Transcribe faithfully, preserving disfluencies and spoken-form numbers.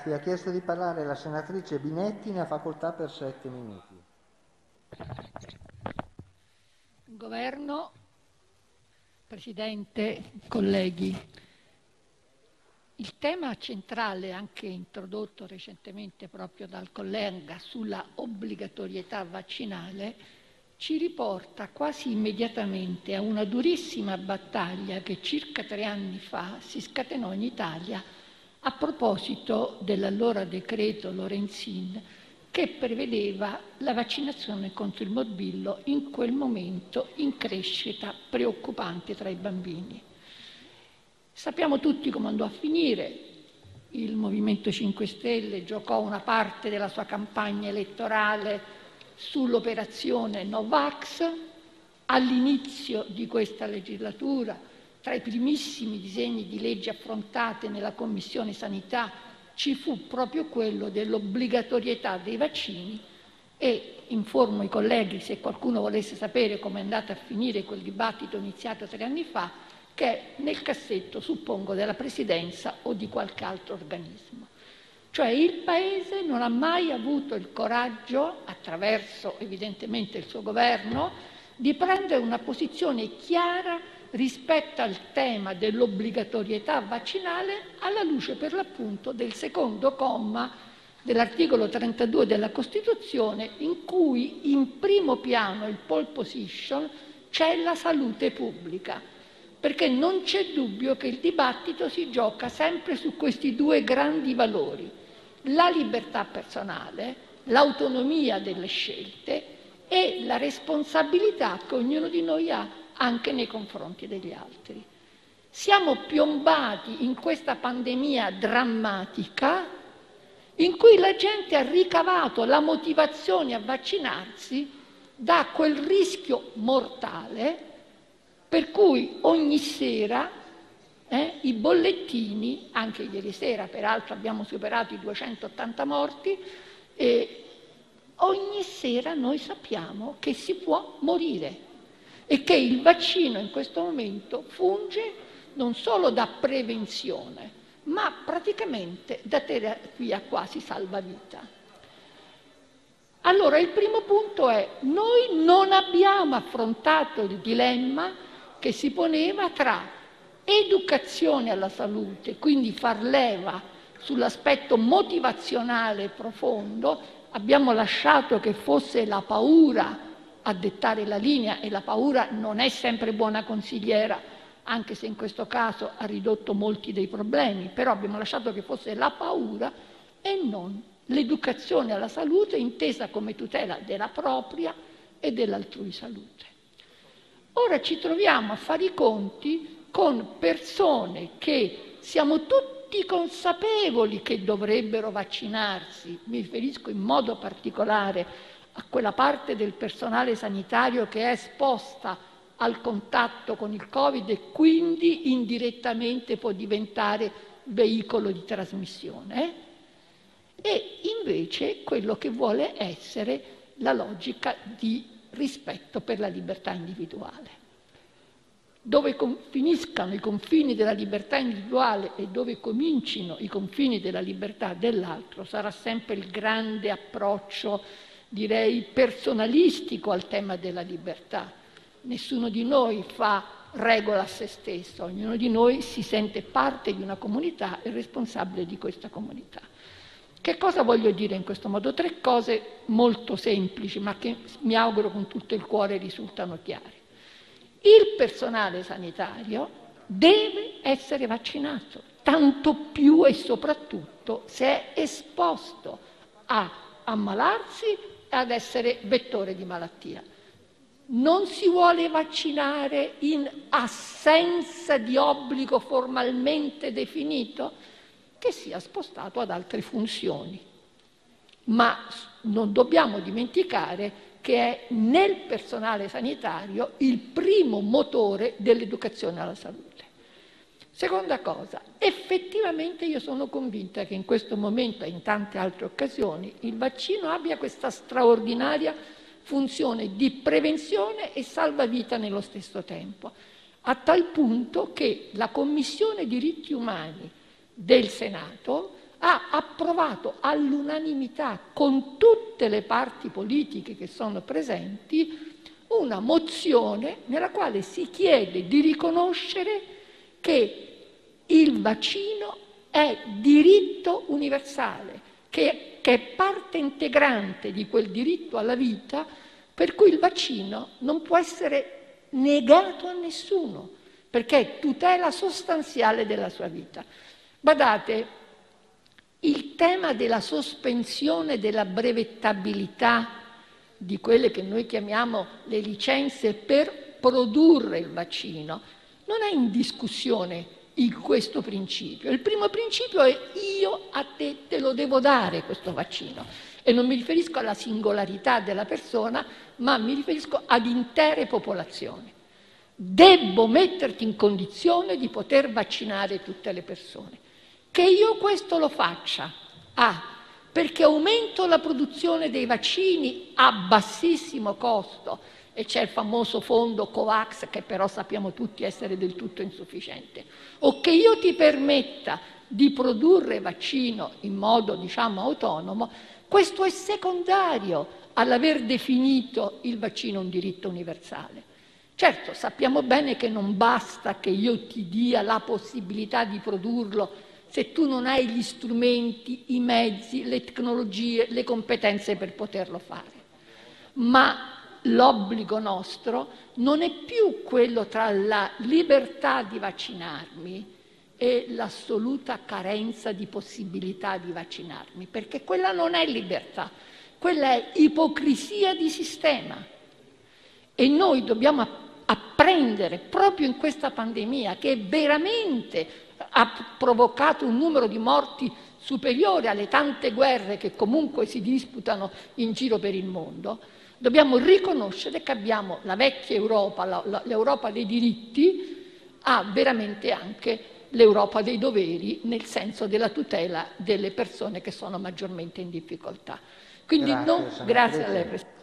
Ha chiesto di parlare la senatrice Binetti, ne ha facoltà per sette minuti. Governo, Presidente, colleghi, il tema centrale, anche introdotto recentemente proprio dal collega, sulla obbligatorietà vaccinale, ci riporta quasi immediatamente a una durissima battaglia che circa tre anni fa si scatenò in Italia a proposito dell'allora decreto Lorenzin, che prevedeva la vaccinazione contro il morbillo, in quel momento in crescita preoccupante tra i bambini. Sappiamo tutti come andò a finire. Il Movimento cinque Stelle giocò una parte della sua campagna elettorale sull'operazione Novax. All'inizio di questa legislatura, tra i primissimi disegni di legge affrontati nella Commissione Sanità, ci fu proprio quello dell'obbligatorietà dei vaccini e informo i colleghi, se qualcuno volesse sapere come è andato a finire quel dibattito iniziato tre anni fa, che è nel cassetto, suppongo, della Presidenza o di qualche altro organismo. Cioè il Paese non ha mai avuto il coraggio, attraverso evidentemente il suo governo, di prendere una posizione chiara rispetto al tema dell'obbligatorietà vaccinale alla luce per l'appunto del secondo comma dell'articolo trentadue della Costituzione, in cui in primo piano, il pole position, c'è la salute pubblica, perché non c'è dubbio che il dibattito si gioca sempre su questi due grandi valori: la libertà personale, l'autonomia delle scelte e la responsabilità che ognuno di noi ha anche nei confronti degli altri. Siamo piombati in questa pandemia drammatica in cui la gente ha ricavato la motivazione a vaccinarsi da quel rischio mortale per cui ogni sera eh, i bollettini, anche ieri sera peraltro abbiamo superato i duecentottanta morti, e ogni sera noi sappiamo che si può morire e che il vaccino in questo momento funge non solo da prevenzione, ma praticamente da terapia quasi salvavita. Allora, il primo punto è: noi non abbiamo affrontato il dilemma che si poneva tra educazione alla salute, quindi far leva sull'aspetto motivazionale profondo. Abbiamo lasciato che fosse la paura a dettare la linea, e la paura non è sempre buona consigliera, anche se in questo caso ha ridotto molti dei problemi, però abbiamo lasciato che fosse la paura e non l'educazione alla salute intesa come tutela della propria e dell'altrui salute. Ora ci troviamo a fare i conti con persone che siamo tutti consapevoli che dovrebbero vaccinarsi. Mi riferisco in modo particolare a quella parte del personale sanitario che è esposta al contatto con il Covid e quindi indirettamente può diventare veicolo di trasmissione, e invece quello che vuole essere la logica di rispetto per la libertà individuale. Dove finiscano i confini della libertà individuale e dove comincino i confini della libertà dell'altro sarà sempre il grande approccio, direi, personalistico al tema della libertà. Nessuno di noi fa regola a se stesso, ognuno di noi si sente parte di una comunità e responsabile di questa comunità. Che cosa voglio dire in questo modo? Tre cose molto semplici, ma che mi auguro con tutto il cuore risultano chiare. Il personale sanitario deve essere vaccinato, tanto più e soprattutto se è esposto a ammalarsi e ad essere vettore di malattia. Non si vuole vaccinare in assenza di obbligo formalmente definito? Che sia spostato ad altre funzioni. Ma non dobbiamo dimenticare che è nel personale sanitario il primo motore dell'educazione alla salute. Seconda cosa, effettivamente io sono convinta che in questo momento e in tante altre occasioni il vaccino abbia questa straordinaria funzione di prevenzione e salvavita nello stesso tempo, a tal punto che la Commissione diritti umani del Senato ha approvato all'unanimità con tutte le parti politiche che sono presenti una mozione nella quale si chiede di riconoscere che il vaccino è diritto universale, che, che è parte integrante di quel diritto alla vita, per cui il vaccino non può essere negato a nessuno, perché è tutela sostanziale della sua vita. Badate, il tema della sospensione della brevettabilità di quelle che noi chiamiamo le licenze per produrre il vaccino non è in discussione in questo principio. Il primo principio è: io a te te lo devo dare questo vaccino, e non mi riferisco alla singolarità della persona, ma mi riferisco ad intere popolazioni. Debbo metterti in condizione di poter vaccinare tutte le persone. Che io questo lo faccia, ah, perché aumento la produzione dei vaccini a bassissimo costo, e c'è il famoso fondo COVAX che però sappiamo tutti essere del tutto insufficiente, o che io ti permetta di produrre vaccino in modo, diciamo, autonomo, questo è secondario all'aver definito il vaccino un diritto universale. Certo, sappiamo bene che non basta che io ti dia la possibilità di produrlo se tu non hai gli strumenti, i mezzi, le tecnologie, le competenze per poterlo fare. Ma l'obbligo nostro non è più quello tra la libertà di vaccinarmi e l'assoluta carenza di possibilità di vaccinarmi, perché quella non è libertà, quella è ipocrisia di sistema. E noi dobbiamo apprendere, proprio in questa pandemia, che veramente ha provocato un numero di morti superiore alle tante guerre che comunque si disputano in giro per il mondo, dobbiamo riconoscere che abbiamo la vecchia Europa, la, la, l'Europa dei diritti, ha veramente anche l'Europa dei doveri, nel senso della tutela delle persone che sono maggiormente in difficoltà. Quindi Grazie, non, grazie a lei, senatrice. Presidente.